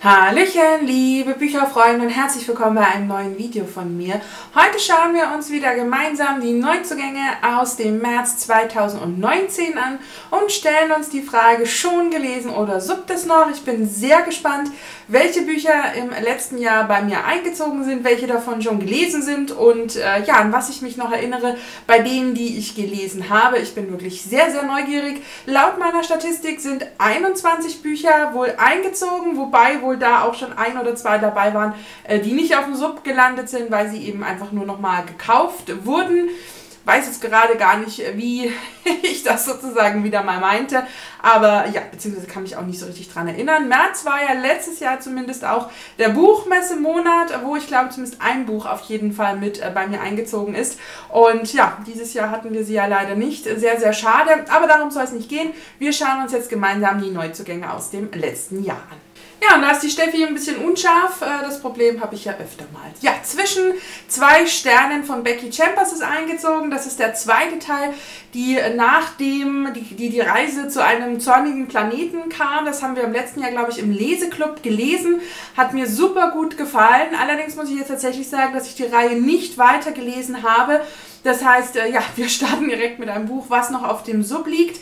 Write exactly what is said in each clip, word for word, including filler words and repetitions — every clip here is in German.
Hallöchen, liebe Bücherfreunde und herzlich willkommen bei einem neuen Video von mir. Heute schauen wir uns wieder gemeinsam die Neuzugänge aus dem März zweitausendneunzehn an und stellen uns die Frage, schon gelesen oder suppt es noch? Ich bin sehr gespannt, welche Bücher im letzten Jahr bei mir eingezogen sind, welche davon schon gelesen sind und äh, ja, an was ich mich noch erinnere bei denen, die ich gelesen habe. Ich bin wirklich sehr, sehr neugierig. Laut meiner Statistik sind einundzwanzig Bücher wohl eingezogen, wobei wohl da auch schon ein oder zwei dabei waren, die nicht auf dem Sub gelandet sind, weil sie eben einfach nur nochmal gekauft wurden. Weiß jetzt gerade gar nicht, wie ich das sozusagen wieder mal meinte, aber ja, beziehungsweise kann mich auch nicht so richtig dran erinnern. März war ja letztes Jahr zumindest auch der Buchmessemonat, wo ich glaube zumindest ein Buch auf jeden Fall mit äh, bei mir eingezogen ist. Und ja, dieses Jahr hatten wir sie ja leider nicht. Sehr, sehr schade, aber darum soll es nicht gehen. Wir schauen uns jetzt gemeinsam die Neuzugänge aus dem letzten Jahr an. Ja, und da ist die Steffi ein bisschen unscharf. Das Problem habe ich ja öfter mal. Ja, zwischen zwei Sternen von Becky Chambers ist eingezogen. Das ist der zweite Teil, die nachdem die, die, die Reise zu einem zornigen Planeten kam. Das haben wir im letzten Jahr, glaube ich, im Leseclub gelesen. Hat mir super gut gefallen. Allerdings muss ich jetzt tatsächlich sagen, dass ich die Reihe nicht weiter gelesen habe. Das heißt, ja, wir starten direkt mit einem Buch, was noch auf dem Sub liegt.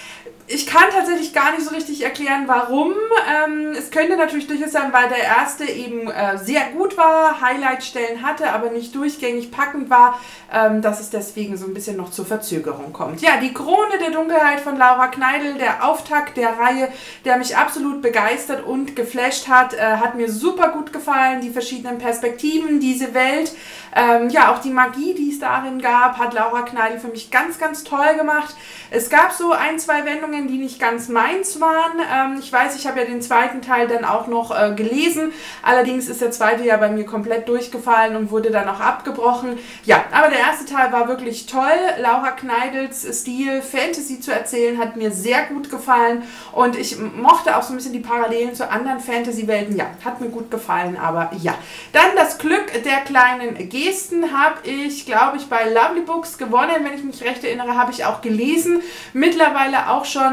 Ich kann tatsächlich gar nicht so richtig erklären, warum. Ähm, es könnte natürlich durchaus sein, weil der erste eben äh, sehr gut war, Highlightstellen hatte, aber nicht durchgängig packend war, ähm, dass es deswegen so ein bisschen noch zur Verzögerung kommt. Ja, die Krone der Dunkelheit von Laura Kneidl, der Auftakt der Reihe, der mich absolut begeistert und geflasht hat, äh, hat mir super gut gefallen. Die verschiedenen Perspektiven, diese Welt, ähm, ja, auch die Magie, die es darin gab, hat Laura Kneidl für mich ganz, ganz toll gemacht. Es gab so ein, zwei Wendungen, die nicht ganz meins waren. Ähm, ich weiß, ich habe ja den zweiten Teil dann auch noch äh, gelesen. Allerdings ist der zweite ja bei mir komplett durchgefallen und wurde dann auch abgebrochen. Ja, aber der erste Teil war wirklich toll. Laura Kneidls Stil, Fantasy zu erzählen, hat mir sehr gut gefallen. Und ich mochte auch so ein bisschen die Parallelen zu anderen Fantasy-Welten. Ja, hat mir gut gefallen, aber ja. Dann das Glück der kleinen Gesten habe ich, glaube ich, bei Lovely Books gewonnen. Wenn ich mich recht erinnere, habe ich auch gelesen. Mittlerweile auch schon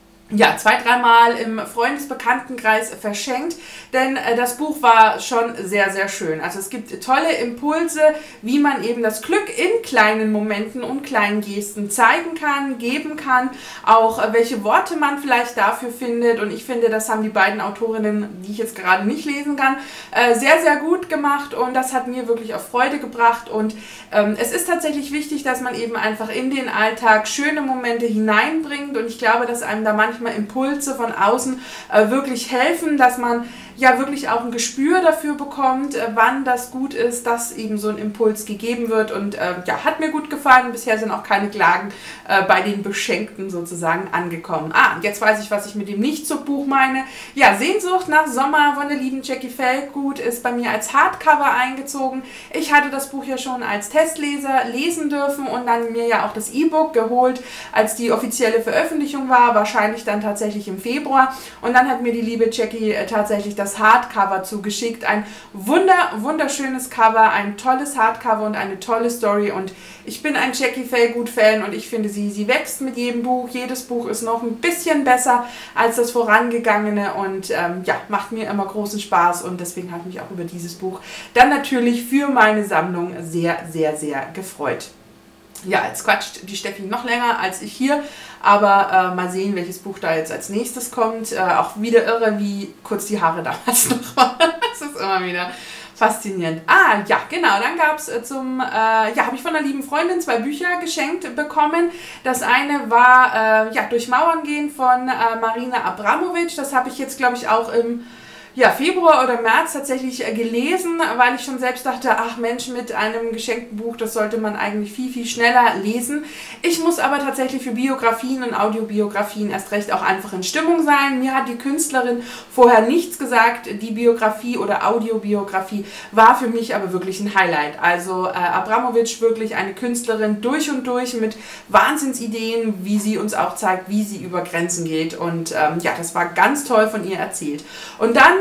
ja, zwei, dreimal im Freundesbekanntenkreis verschenkt, denn äh, das Buch war schon sehr, sehr schön. Also es gibt tolle Impulse, wie man eben das Glück in kleinen Momenten und kleinen Gesten zeigen kann, geben kann, auch äh, welche Worte man vielleicht dafür findet, und ich finde, das haben die beiden Autorinnen, die ich jetzt gerade nicht lesen kann, äh, sehr, sehr gut gemacht, und das hat mir wirklich auf Freude gebracht, und ähm, es ist tatsächlich wichtig, dass man eben einfach in den Alltag schöne Momente hineinbringt, und ich glaube, dass einem da manchmal Impulse von außen äh, wirklich helfen, dass man ja wirklich auch ein Gespür dafür bekommt, äh, wann das gut ist, dass eben so ein Impuls gegeben wird, und äh, ja, hat mir gut gefallen. Bisher sind auch keine Klagen äh, bei den Beschenkten sozusagen angekommen. Ah, jetzt weiß ich, was ich mit dem Nicht-Sub-Buch meine. Ja, Sehnsucht nach Sommer von der lieben Jackie Feldgut ist bei mir als Hardcover eingezogen. Ich hatte das Buch ja schon als Testleser lesen dürfen und dann mir ja auch das E-Book geholt, als die offizielle Veröffentlichung war, wahrscheinlich dann tatsächlich im Februar, und dann hat mir die liebe Jackie äh, tatsächlich das Hardcover zugeschickt. Ein wunder, wunderschönes Cover, ein tolles Hardcover und eine tolle Story, und ich bin ein Jackie Feldgut-Fan, und ich finde, sie, sie wächst mit jedem Buch. Jedes Buch ist noch ein bisschen besser als das vorangegangene, und ähm, ja, macht mir immer großen Spaß, und deswegen habe ich mich auch über dieses Buch dann natürlich für meine Sammlung sehr, sehr, sehr gefreut. Ja, jetzt quatscht die Steffi noch länger als ich hier, aber äh, mal sehen, welches Buch da jetzt als nächstes kommt. Äh, auch wieder irre, wie kurz die Haare damals noch waren. Das ist immer wieder faszinierend. Ah, ja, genau, dann gab es äh, zum, äh, ja, habe ich von einer lieben Freundin zwei Bücher geschenkt bekommen. Das eine war, äh, ja, Durch Mauern gehen von äh, Marina Abramovic. Das habe ich jetzt, glaube ich, auch im ja, Februar oder März tatsächlich gelesen, weil ich schon selbst dachte, ach Mensch, mit einem geschenkten Buch, das sollte man eigentlich viel, viel schneller lesen. Ich muss aber tatsächlich für Biografien und Audiobiografien erst recht auch einfach in Stimmung sein. Mir hat die Künstlerin vorher nichts gesagt. Die Biografie oder Audiobiografie war für mich aber wirklich ein Highlight. Also äh, Abramovic, wirklich eine Künstlerin durch und durch mit Wahnsinnsideen, wie sie uns auch zeigt, wie sie über Grenzen geht. Und ähm, ja, das war ganz toll von ihr erzählt. Und dann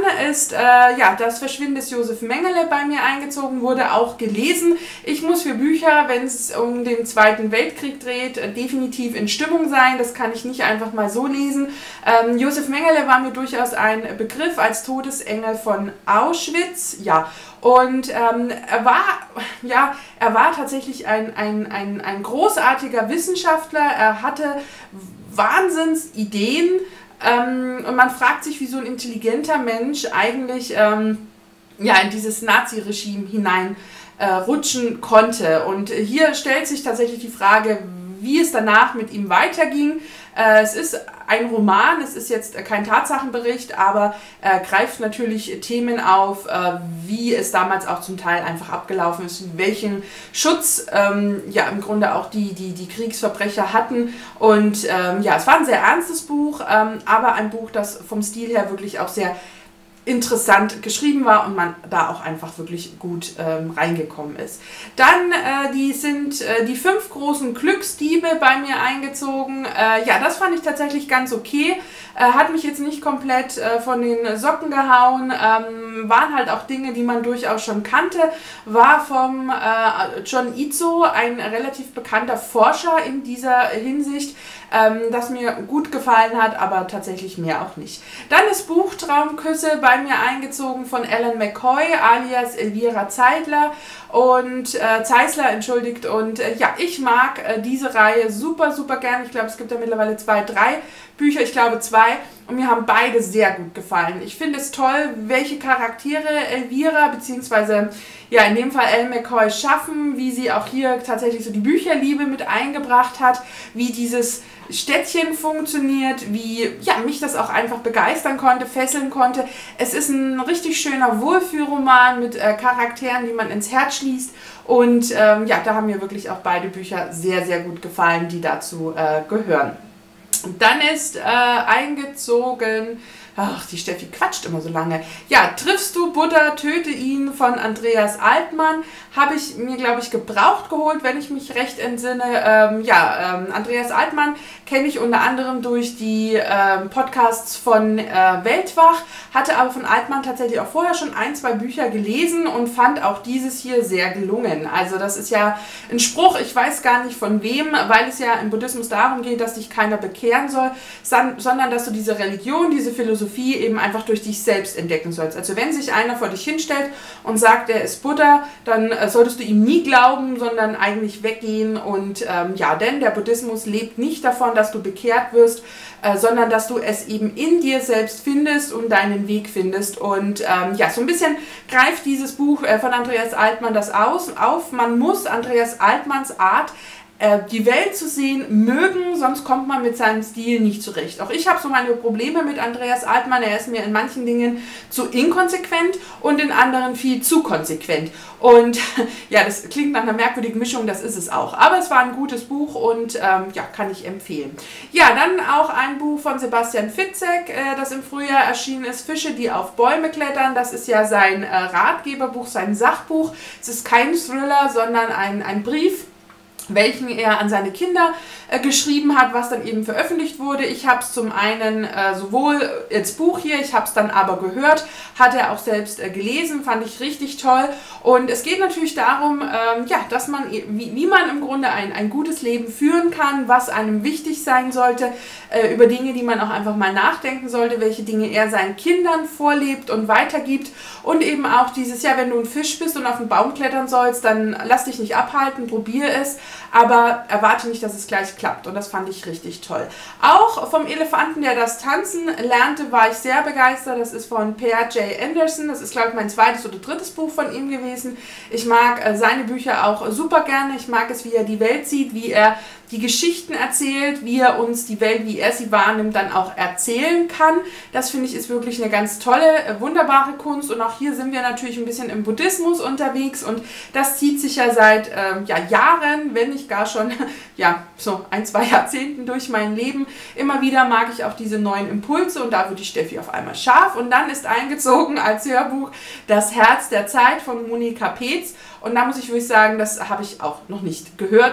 ist äh, ja, Das Verschwinden des Josef Mengele bei mir eingezogen, wurde auch gelesen. Ich muss für Bücher, wenn es um den Zweiten Weltkrieg dreht, äh, definitiv in Stimmung sein. Das kann ich nicht einfach mal so lesen. Ähm, Josef Mengele war mir durchaus ein Begriff als Todesengel von Auschwitz. Ja, und ähm, er war, ja, er war tatsächlich ein, ein, ein, ein großartiger Wissenschaftler. Er hatte Wahnsinnsideen. Ähm, und man fragt sich, wie so ein intelligenter Mensch eigentlich ähm, ja, in dieses Nazi-Regime hinein äh, rutschen konnte. Und hier stellt sich tatsächlich die Frage, wie es danach mit ihm weiterging. Äh, es ist ein Roman, es ist jetzt kein Tatsachenbericht, aber er greift natürlich Themen auf, äh, wie es damals auch zum Teil einfach abgelaufen ist, welchen Schutz ähm, ja im Grunde auch die, die, die Kriegsverbrecher hatten. Und ähm, ja, es war ein sehr ernstes Buch, ähm, aber ein Buch, das vom Stil her wirklich auch sehr interessant geschrieben war und man da auch einfach wirklich gut ähm, reingekommen ist. Dann äh, die sind äh, die fünf großen Glücksdiebe bei mir eingezogen. Äh, ja, das fand ich tatsächlich ganz okay. Äh, hat mich jetzt nicht komplett äh, von den Socken gehauen. Ähm, waren halt auch Dinge, die man durchaus schon kannte. War vom äh, John Izzo, ein relativ bekannter Forscher in dieser Hinsicht, ähm, das mir gut gefallen hat, aber tatsächlich mehr auch nicht. Dann ist Buch Traumküsse bei mir eingezogen von Ellen McCoy alias Elvira Zeidler und äh, Zeisler, entschuldigt. Und äh, ja, ich mag äh, diese Reihe super, super gern. Ich glaube, es gibt ja mittlerweile zwei, drei Bücher, ich glaube zwei. Und mir haben beide sehr gut gefallen. Ich finde es toll, welche Charaktere Elvira bzw. ja in dem Fall Ellen McCoy schaffen, wie sie auch hier tatsächlich so die Bücherliebe mit eingebracht hat, wie dieses Städtchen funktioniert, wie ja, mich das auch einfach begeistern konnte, fesseln konnte. Es ist ein richtig schöner Wohlfühlroman mit äh, Charakteren, die man ins Herz schließt. Und ähm, ja, da haben mir wirklich auch beide Bücher sehr, sehr gut gefallen, die dazu äh, gehören. Und dann ist äh, eingezogen, ach, die Steffi quatscht immer so lange. Ja, Triffst du Buddha, töte ihn von Andreas Altmann. Habe ich mir, glaube ich, gebraucht geholt, wenn ich mich recht entsinne. Ähm, ja, ähm, Andreas Altmann kenne ich unter anderem durch die ähm, Podcasts von äh, Weltwach, hatte aber von Altmann tatsächlich auch vorher schon ein, zwei Bücher gelesen und fand auch dieses hier sehr gelungen. Also das ist ja ein Spruch, ich weiß gar nicht von wem, weil es ja im Buddhismus darum geht, dass dich keiner bekehren soll, sondern dass du diese Religion, diese Philosophie eben einfach durch dich selbst entdecken sollst. Also wenn sich einer vor dich hinstellt und sagt, er ist Buddha, dann äh, solltest du ihm nie glauben, sondern eigentlich weggehen. Und ähm, ja, denn der Buddhismus lebt nicht davon, dass du bekehrt wirst, äh, sondern dass du es eben in dir selbst findest und deinen Weg findest. Und ähm, ja, so ein bisschen greift dieses Buch äh, von Andreas Altmann das aus, auf. Man muss Andreas Altmanns Art, die Welt zu sehen, mögen, sonst kommt man mit seinem Stil nicht zurecht. Auch ich habe so meine Probleme mit Andreas Altmann. Er ist mir in manchen Dingen zu inkonsequent und in anderen viel zu konsequent. Und ja, das klingt nach einer merkwürdigen Mischung, das ist es auch. Aber es war ein gutes Buch und ähm, ja, kann ich empfehlen. Ja, dann auch ein Buch von Sebastian Fitzek, äh, das im Frühjahr erschienen ist, Fische, die auf Bäume klettern. Das ist ja sein äh, Ratgeberbuch, sein Sachbuch. Es ist kein Thriller, sondern ein, ein Brief, welchen er an seine Kinder äh, geschrieben hat, was dann eben veröffentlicht wurde. Ich habe es zum einen äh, sowohl als Buch hier, ich habe es dann aber gehört, hat er auch selbst äh, gelesen, fand ich richtig toll. Und es geht natürlich darum, ähm, ja, dass man, wie, wie man im Grunde ein, ein gutes Leben führen kann, was einem wichtig sein sollte, äh, über Dinge, die man auch einfach mal nachdenken sollte, welche Dinge er seinen Kindern vorlebt und weitergibt. Und eben auch dieses, ja, wenn du ein Fisch bist und auf den Baum klettern sollst, dann lass dich nicht abhalten, probier es, aber erwarte nicht, dass es gleich klappt. Und das fand ich richtig toll. Auch vom Elefanten, der das Tanzen lernte, war ich sehr begeistert. Das ist von Per J. Anderson. Das ist, glaube ich, mein zweites oder drittes Buch von ihm gewesen. Ich mag äh, seine Bücher auch super gerne. Ich mag es, wie er die Welt sieht, wie er die Geschichten erzählt, wie er uns die Welt, wie er sie wahrnimmt, dann auch erzählen kann. Das finde ich ist wirklich eine ganz tolle, äh, wunderbare Kunst. Und auch hier sind wir natürlich ein bisschen im Buddhismus unterwegs und das zieht sich ja seit äh, ja, Jahren, wenn nicht gar schon ja, so ein, zwei Jahrzehnten durch mein Leben. Immer wieder mag ich auch diese neuen Impulse und da wird die Steffi auf einmal scharf. Und dann ist eingezogen als Hörbuch Das Herz der Zeit von Monika Peetz. Und da muss ich wirklich sagen, das habe ich auch noch nicht gehört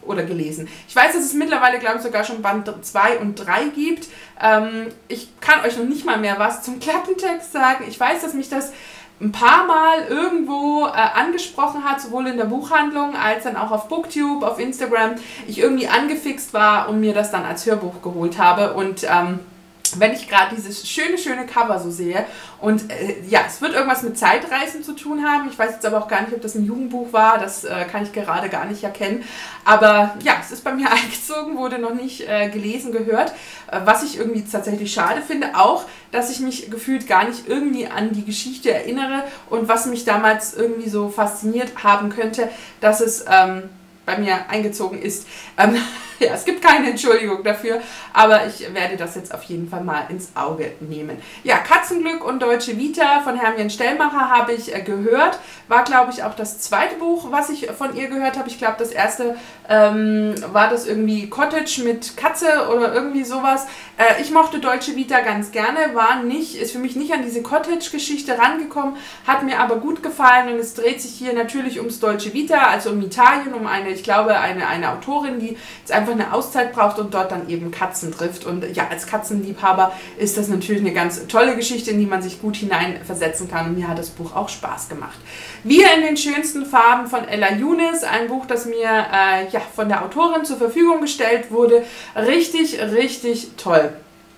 oder gelesen. Ich weiß, dass es mittlerweile, glaube ich, sogar schon Band zwei und drei gibt. Ähm, ich kann euch noch nicht mal mehr was zum Klappentext sagen. Ich weiß, dass mich das ein paar Mal irgendwo äh, angesprochen hat, sowohl in der Buchhandlung als dann auch auf Booktube, auf Instagram. Ich irgendwie angefixt war und mir das dann als Hörbuch geholt habe. Und ähm, wenn ich gerade dieses schöne, schöne Cover so sehe und äh, ja, es wird irgendwas mit Zeitreisen zu tun haben. Ich weiß jetzt aber auch gar nicht, ob das ein Jugendbuch war. Das äh, kann ich gerade gar nicht erkennen. Aber ja, es ist bei mir eingezogen, wurde noch nicht äh, gelesen, gehört. Äh, was ich irgendwie tatsächlich schade finde. Auch, dass ich mich gefühlt gar nicht irgendwie an die Geschichte erinnere und was mich damals irgendwie so fasziniert haben könnte, dass es ähm, bei mir eingezogen ist. Ähm, ja, es gibt keine Entschuldigung dafür, aber ich werde das jetzt auf jeden Fall mal ins Auge nehmen. Ja, Katzenglück und Deutsche Vita von Hermien Stellmacher habe ich äh, gehört. War, glaube ich, auch das zweite Buch, was ich von ihr gehört habe. Ich glaube, das erste ähm, war das irgendwie Cottage mit Katze oder irgendwie sowas. Äh, ich mochte Deutsche Vita ganz gerne, war nicht, ist für mich nicht an diese Cottage-Geschichte rangekommen, hat mir aber gut gefallen und es dreht sich hier natürlich ums Deutsche Vita, also um Italien, um eine, ich glaube, eine, eine Autorin, die jetzt einfach eine Auszeit braucht und dort dann eben Katzen trifft. Und ja, als Katzenliebhaber ist das natürlich eine ganz tolle Geschichte, in die man sich gut hineinversetzen kann. Und mir hat das Buch auch Spaß gemacht. Wir in den schönsten Farben von Ella Younes, ein Buch, das mir äh, ja, von der Autorin zur Verfügung gestellt wurde. Richtig, richtig toll.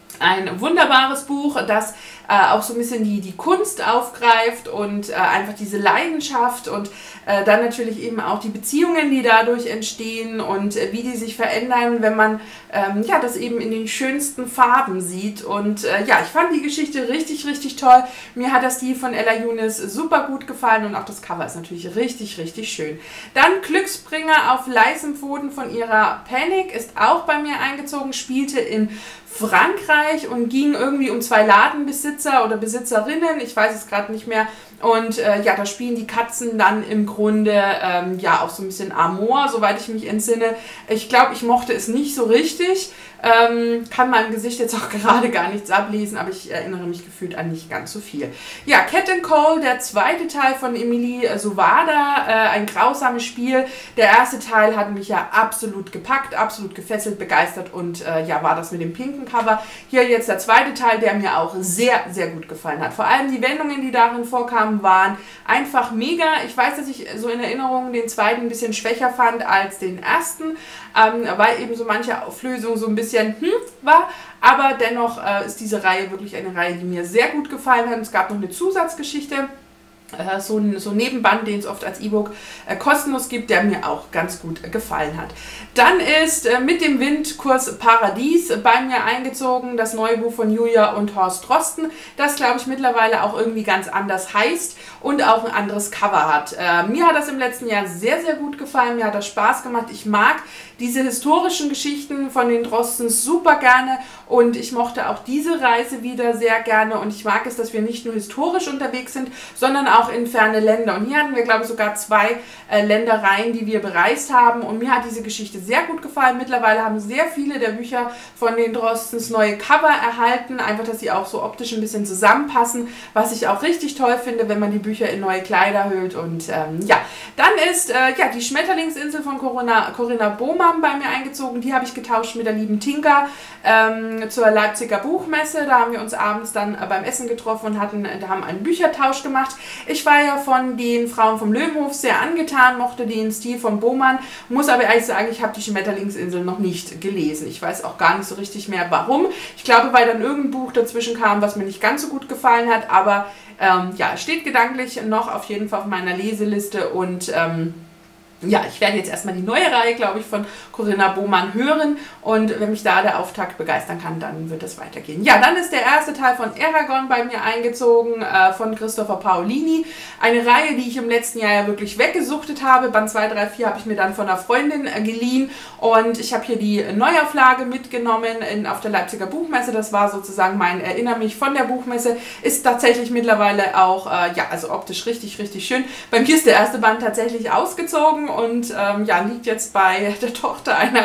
Ein wunderbares Buch, das äh, auch so ein bisschen die, die Kunst aufgreift und äh, einfach diese Leidenschaft und äh, dann natürlich eben auch die Beziehungen, die dadurch entstehen und äh, wie die sich verändern, wenn man ähm, ja, das eben in den schönsten Farben sieht. Und äh, ja, ich fand die Geschichte richtig, richtig toll. Mir hat das die von Ella Younes super gut gefallen und auch das Cover ist natürlich richtig, richtig schön. Dann Glücksbringer auf leisem Pfoten von ihrer Panic ist auch bei mir eingezogen, spielte in Frankreich und ging irgendwie um zwei Ladenbesitzer oder Besitzerinnen, ich weiß es gerade nicht mehr. Und äh, ja, da spielen die Katzen dann im Grunde ähm, ja auch so ein bisschen Amor, soweit ich mich entsinne. Ich glaube, ich mochte es nicht so richtig. Ähm, kann meinem Gesicht jetzt auch gerade gar nichts ablesen, aber ich erinnere mich gefühlt an nicht ganz so viel. Ja, Cat and Cole, der zweite Teil von Emily Suvada, äh, ein grausames Spiel. Der erste Teil hat mich ja absolut gepackt, absolut gefesselt, begeistert und äh, ja, war das mit dem pinken Cover. Hier jetzt der zweite Teil, der mir auch sehr, sehr gut gefallen hat. Vor allem die Wendungen, die darin vorkamen, waren einfach mega. Ich weiß, dass ich so in Erinnerung den zweiten ein bisschen schwächer fand als den ersten, ähm, weil eben so manche Auflösung so ein bisschen hm, war, aber dennoch äh, ist diese Reihe wirklich eine Reihe, die mir sehr gut gefallen hat. Es gab noch eine Zusatzgeschichte, äh, so ein so Nebenband, den es oft als E-Book äh, kostenlos gibt, der mir auch ganz gut äh, gefallen hat. Dann ist äh, mit dem Wind Kurs Paradies bei mir eingezogen, das neue Buch von Julia und Horst Drosten, das glaube ich mittlerweile auch irgendwie ganz anders heißt und auch ein anderes Cover hat. Äh, mir hat das im letzten Jahr sehr, sehr gut gefallen, mir hat das Spaß gemacht. Ich mag diese historischen Geschichten von den Drostens super gerne und ich mochte auch diese Reise wieder sehr gerne und ich mag es, dass wir nicht nur historisch unterwegs sind, sondern auch in ferne Länder. Und hier hatten wir, glaube ich, sogar zwei äh, Ländereien, die wir bereist haben und mir hat diese Geschichte sehr gut gefallen. Mittlerweile haben sehr viele der Bücher von den Drostens neue Cover erhalten, einfach, dass sie auch so optisch ein bisschen zusammenpassen, was ich auch richtig toll finde, wenn man die Bücher in neue Kleider hüllt. Und ähm, ja, dann ist äh, ja, die Schmetterlingsinsel von Corinna, Corinna Bohmann bei mir eingezogen. Die habe ich getauscht mit der lieben Tinka ähm, zur Leipziger Buchmesse. Da haben wir uns abends dann äh, beim Essen getroffen und hatten, da haben einen Büchertausch gemacht. Ich war ja von den Frauen vom Löwenhof sehr angetan, mochte den Stil von Bohmann, muss aber ehrlich sagen, ich habe die Schmetterlingsinsel noch nicht gelesen. Ich weiß auch gar nicht so richtig mehr, warum. Ich glaube, weil dann irgendein Buch dazwischen kam, was mir nicht ganz so gut gefallen hat, aber ähm, ja, steht gedanklich noch auf jeden Fall auf meiner Leseliste und ähm, ja, ich werde jetzt erstmal die neue Reihe, glaube ich, von Corinna Bohmann hören und wenn mich da der Auftakt begeistern kann, dann wird es weitergehen. Ja, dann ist der erste Teil von Eragon bei mir eingezogen, äh, von Christopher Paolini. Eine Reihe, die ich im letzten Jahr ja wirklich weggesuchtet habe. Band zwei, drei, vier habe ich mir dann von einer Freundin äh, geliehen und ich habe hier die Neuauflage mitgenommen in, auf der Leipziger Buchmesse. Das war sozusagen mein Erinner mich von der Buchmesse. Ist tatsächlich mittlerweile auch, äh, ja, also optisch richtig, richtig schön. Bei mir ist der erste Band tatsächlich ausgezogen und ähm, ja, liegt jetzt bei der Tochter einer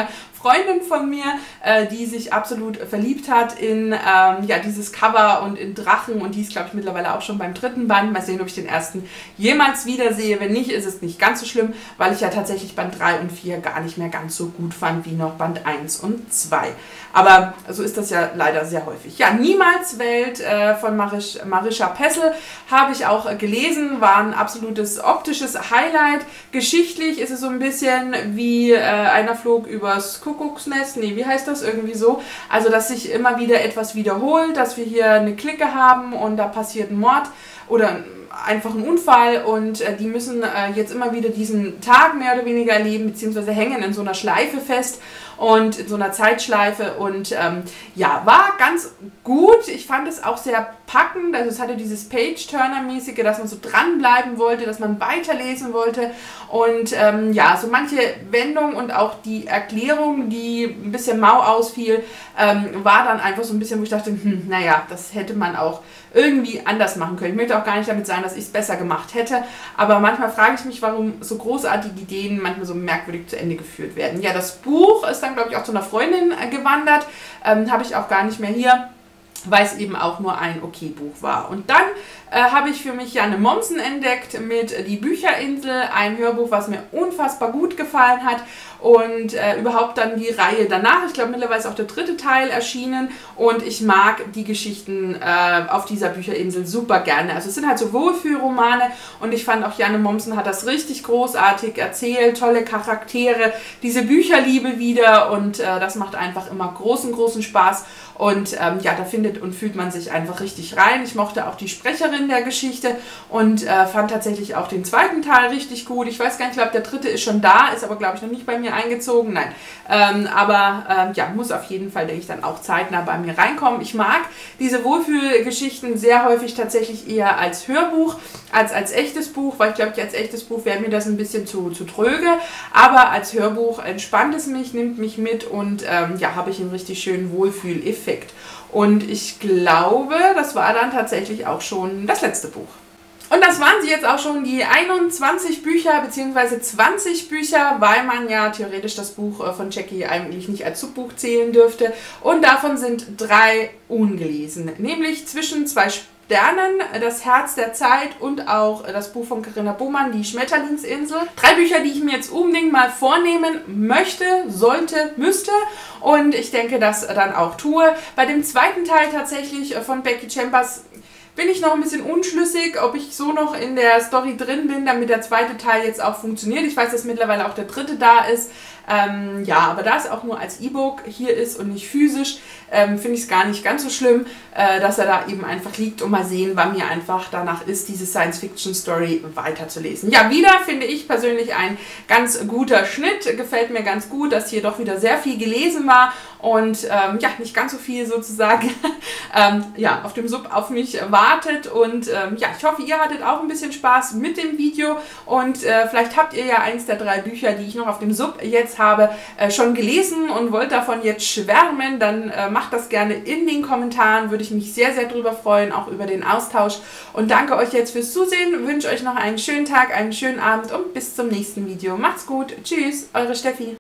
Freundin von mir, äh, die sich absolut verliebt hat in ähm, ja, dieses Cover und in Drachen, und die ist, glaube ich, mittlerweile auch schon beim dritten Band. Mal sehen, ob ich den ersten jemals wiedersehe. Wenn nicht, ist es nicht ganz so schlimm, weil ich ja tatsächlich Band drei und vier gar nicht mehr ganz so gut fand wie noch Band eins und zwei. Aber so ist das ja leider sehr häufig. Ja, Niemals Welt äh, von Marisch, Marisha Pessl habe ich auch äh, gelesen, war ein absolutes optisches Highlight. Geschichtlich ist es so ein bisschen wie äh, Einer flog übers Kuckucksnest, nee, wie heißt das? Irgendwie so. Also, dass sich immer wieder etwas wiederholt, dass wir hier eine Clique haben und da passiert ein Mord oder einfach ein Unfall, und äh, die müssen äh, jetzt immer wieder diesen Tag mehr oder weniger erleben, beziehungsweise hängen in so einer Schleife fest und in so einer Zeitschleife, und ähm, ja, war ganz gut. Ich fand es auch sehr packend, also es hatte dieses Page-Turner-mäßige, dass man so dranbleiben wollte, dass man weiterlesen wollte, und ähm, ja, so manche Wendung und auch die Erklärung, die ein bisschen mau ausfiel, ähm, war dann einfach so ein bisschen, wo ich dachte, hm, naja, das hätte man auch irgendwie anders machen können. Ich möchte auch gar nicht damit sagen, dass ich es besser gemacht hätte, aber manchmal frage ich mich, warum so großartige Ideen manchmal so merkwürdig zu Ende geführt werden. Ja, das Buch ist dann, glaube ich, auch zu einer Freundin äh, gewandert, ähm, habe ich auch gar nicht mehr hier, weil es eben auch nur ein Okay-Buch war. Und dann äh, habe ich für mich Janne Mommsen entdeckt mit Die Bücherinsel, ein Hörbuch, was mir unfassbar gut gefallen hat, und äh, überhaupt dann die Reihe danach. Ich glaube, mittlerweile ist auch der dritte Teil erschienen, und ich mag die Geschichten äh, auf dieser Bücherinsel super gerne. Also es sind halt so Wohlfühlromane, und ich fand auch Janne Mommsen hat das richtig großartig erzählt, tolle Charaktere, diese Bücherliebe wieder, und äh, das macht einfach immer großen, großen Spaß. Und ähm, ja, da findet und fühlt man sich einfach richtig rein. Ich mochte auch die Sprecherin der Geschichte und äh, fand tatsächlich auch den zweiten Teil richtig gut. Ich weiß gar nicht, ich glaube, der dritte ist schon da, ist aber, glaube ich, noch nicht bei mir eingezogen. Nein, ähm, aber ähm, ja, muss auf jeden Fall, denke ich, dann auch zeitnah bei mir reinkommen. Ich mag diese Wohlfühlgeschichten sehr häufig tatsächlich eher als Hörbuch, als als echtes Buch, weil ich glaube, als echtes Buch wäre mir das ein bisschen zu, zu tröge. Aber als Hörbuch entspannt es mich, nimmt mich mit, und ähm, ja, habe ich einen richtig schönen Wohlfühleffekt. Und ich glaube, das war dann tatsächlich auch schon das letzte Buch. Und das waren sie jetzt auch schon, die einundzwanzig Bücher bzw. zwanzig Bücher, weil man ja theoretisch das Buch von Jackie eigentlich nicht als Subbuch zählen dürfte. Und davon sind drei ungelesen, nämlich Zwischen zwei Sternen, Das Herz der Zeit und auch das Buch von Corinna Bohmann, Die Schmetterlingsinsel. Drei Bücher, die ich mir jetzt unbedingt mal vornehmen möchte, sollte, müsste, und ich denke, das dann auch tue. Bei dem zweiten Teil tatsächlich von Becky Chambers bin ich noch ein bisschen unschlüssig, ob ich so noch in der Story drin bin, damit der zweite Teil jetzt auch funktioniert. Ich weiß, dass mittlerweile auch der dritte da ist. Ähm, ja, aber da es auch nur als E-Book hier ist und nicht physisch, ähm, finde ich es gar nicht ganz so schlimm, äh, dass er da eben einfach liegt, und mal sehen, wann mir einfach danach ist, diese Science-Fiction-Story weiterzulesen. Ja, wieder finde ich persönlich ein ganz guter Schnitt, gefällt mir ganz gut, dass hier doch wieder sehr viel gelesen war und ähm, ja, nicht ganz so viel sozusagen ähm, ja, auf dem Sub auf mich wartet, und ähm, ja, ich hoffe, ihr hattet auch ein bisschen Spaß mit dem Video, und äh, vielleicht habt ihr ja eins der drei Bücher, die ich noch auf dem Sub jetzt habe, äh, schon gelesen und wollt davon jetzt schwärmen, dann äh, macht das gerne in den Kommentaren, würde ich mich sehr, sehr drüber freuen, auch über den Austausch, und danke euch jetzt fürs Zusehen, wünsche euch noch einen schönen Tag, einen schönen Abend und bis zum nächsten Video. Macht's gut, tschüss, eure Steffi.